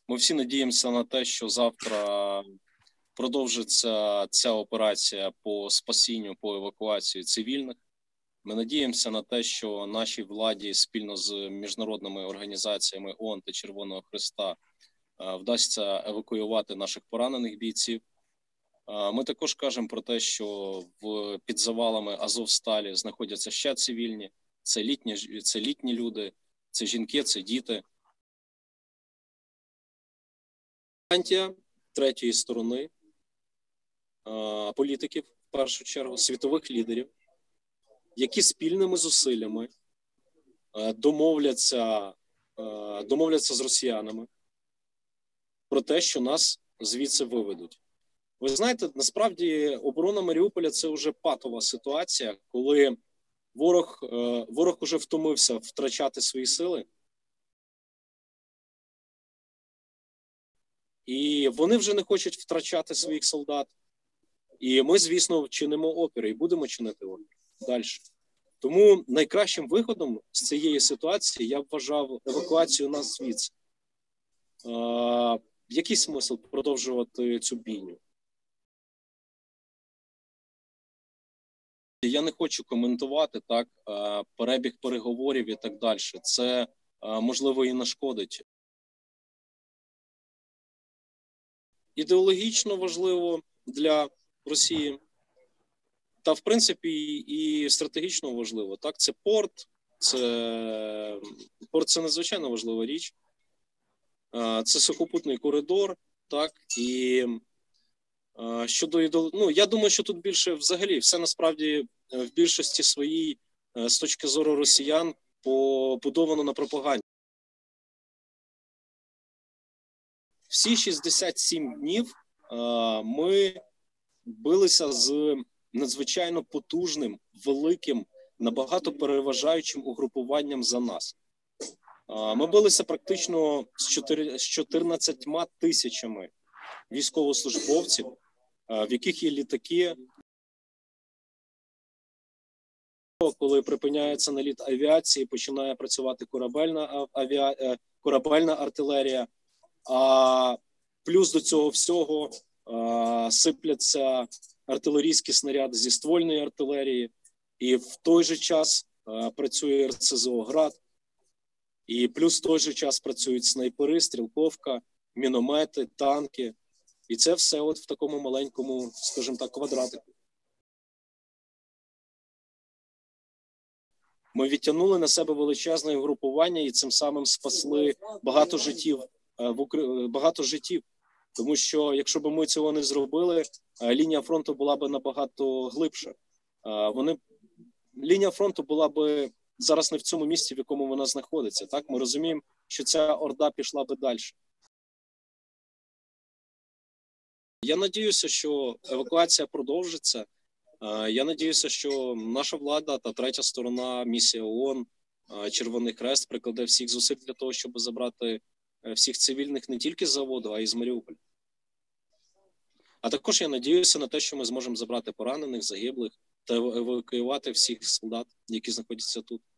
Ми всі надіємося на те, що завтра продовжиться ця операція по спасінню, по евакуації цивільних. Ми надіємося на те, що нашій владі спільно з міжнародними організаціями ООН та Червоного Хреста вдасться евакуювати наших поранених бійців. Ми також кажемо про те, що під завалами Азовсталі знаходяться ще цивільні. Це літні люди, це жінки, це діти. Гарантія третьої сторони, політиків, в першу чергу, світових лідерів, які спільними зусиллями домовляться з росіянами про те, що нас звідси виведуть. Ви знаєте, насправді оборона Маріуполя – це вже патова ситуація, коли ворог уже втомився втрачати свої сили. І вони вже не хочуть втрачати своїх солдат. І ми, звісно, чинимо опір і будемо чинити опір далі. Тому найкращим виходом з цієї ситуації я б вважав евакуацію нас звідси. Який смисл продовжувати цю бійню? Я не хочу коментувати перебіг переговорів і так далі. Це, можливо, і нашкодить. Ідеологічно важливо для Росії, та, в принципі, і стратегічно важливо. Так, це порт, це надзвичайно важлива річ. Це сухопутний коридор, так, і я думаю, що тут більше взагалі все насправді в більшості своїй з точки зору росіян побудовано на пропаганді. Всі 67 днів ми билися з надзвичайно потужним, великим, набагато переважаючим угрупуванням за нас. Ми билися практично з 14 тисячами військовослужбовців, в яких є літаки. Коли припиняється наліт авіації, починає працювати корабельна артилерія, а плюс до цього всього сипляться артилерійські снаряди зі ствольної артилерії, і в той же час працює РСЗО «Град», і плюс в той же час працюють снайпери, стрілковка, міномети, танки. І це все от в такому маленькому, скажімо так, квадратику. Ми відтягнули на себе величезне угрупування і цим самим спасли багато життів. Тому що, якщо б ми цього не зробили, лінія фронту була б набагато глибша. Лінія фронту була б зараз не в цьому місці, в якому вона знаходиться. Так? Ми розуміємо, що ця орда пішла б далі. Я надіюся, що евакуація продовжиться. Я надіюся, що наша влада та третя сторона, місія ООН, Червоний Хрест прикладе всіх зусиль для того, щоб забрати всіх цивільних не тільки з заводу, а й з Маріуполя. А також я надіюся на те, що ми зможемо забрати поранених, загиблих та евакуювати всіх солдат, які знаходяться тут.